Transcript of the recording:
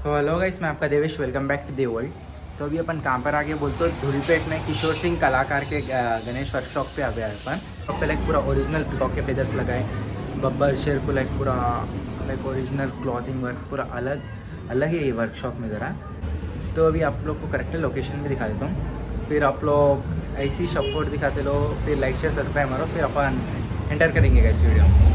तो hello guys, मैं आपका Devesh, welcome back to the world. तो अभी अपन कहाँ पर आगे बोलते हो, धूलीपेट में किशोर सिंह कलाकार के गणेश वर्कशॉप पे आ गया है अपन। तो पहले पूरा ओरिजिनल पीकॉक के फेदर्स लगाए, बब्बर शेर को लाइक पूरा लाइक ओरिजिनल क्लॉथिंग वर्क पूरा अलग ही वर्कशॉप में ज़रा। तो अभी आप लोग को करेक्ट लोकेशन भी दिखा देता हूँ, फिर आप लोग ऐसी सपोर्ट दिखाते लो, फिर लाइक शेयर सब्सक्राइब मारो, फिर अपन एंटर करेंगे इस वीडियो में।